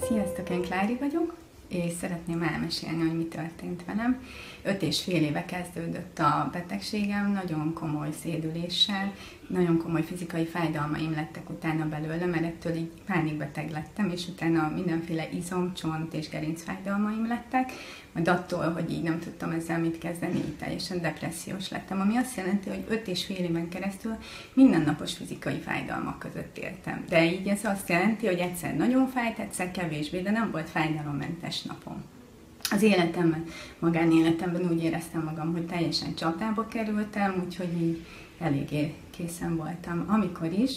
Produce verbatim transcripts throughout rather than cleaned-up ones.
Sziasztok, én Klári vagyok, és szeretném elmesélni, hogy mi történt velem. Öt és fél éve kezdődött a betegségem, nagyon komoly szédüléssel, nagyon komoly fizikai fájdalmaim lettek utána belőle, mert ettől így pánikbeteg lettem, és utána mindenféle izom, csont és gerincfájdalmaim lettek, majd attól, hogy így nem tudtam ezzel mit kezdeni, így teljesen depressziós lettem, ami azt jelenti, hogy öt és fél éven keresztül mindennapos fizikai fájdalmak között éltem. De így ez azt jelenti, hogy egyszer nagyon fájt, egyszer kevésbé, de nem volt fájdalommentes napom. Az életemben, magánéletemben úgy éreztem magam, hogy teljesen csapdába kerültem, úgyhogy így eléggé készen voltam. Amikor is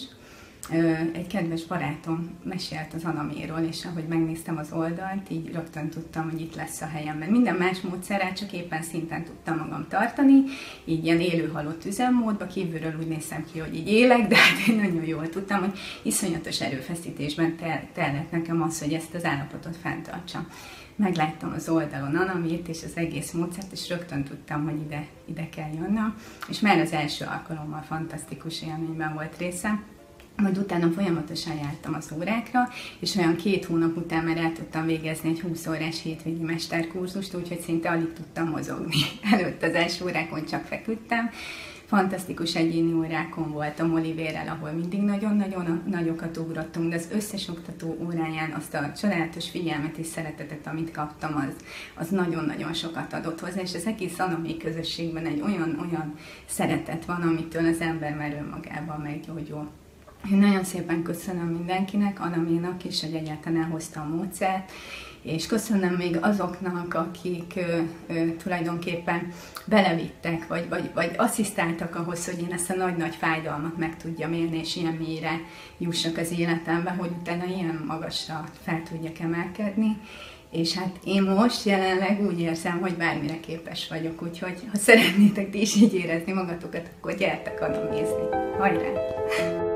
egy kedves barátom mesélt az Anaméról, és ahogy megnéztem az oldalt, így rögtön tudtam, hogy itt lesz a helyem. Mert minden más módszerrel csak éppen szinten tudtam magam tartani, így ilyen élő-halott üzemmódba, kívülről úgy néztem ki, hogy így élek, de hát én nagyon jól tudtam, hogy iszonyatos erőfeszítésben tellett nekem az, hogy ezt az állapotot fenntartsam. Megláttam az oldalon Anamét és az egész módszert, és rögtön tudtam, hogy ide, ide kell jönnöm. És már az első alkalommal fantasztikus élményben volt részem. Majd utána folyamatosan jártam az órákra, és olyan két hónap után már el tudtam végezni egy húsz órás hétvégi mesterkurzust, úgyhogy szinte alig tudtam mozogni. Előtt az első órákon csak feküdtem. Fantasztikus egyéni órákon voltam Olivérrel, ahol mindig nagyon-nagyon nagyokat ugrottunk, de az összes oktató óráján azt a csodálatos figyelmet és szeretetet, amit kaptam, az, az nagyon-nagyon sokat adott hozzá, és az egész Anamé közösségben egy olyan-olyan szeretet van, amitől az ember már önmagában meggyógyul. Én nagyon szépen köszönöm mindenkinek, Anaménak is, hogy egyáltalán hozta a módszert, és köszönöm még azoknak, akik ö, ö, tulajdonképpen belevittek, vagy, vagy, vagy asszisztáltak ahhoz, hogy én ezt a nagy-nagy fájdalmat meg tudjam élni, és ilyen mélyre jussak az életembe, hogy utána ilyen magasra fel tudjak emelkedni. És hát én most jelenleg úgy érzem, hogy bármire képes vagyok, úgyhogy ha szeretnétek ti is így érezni magatokat, akkor gyertek Anamézni. Hajrá!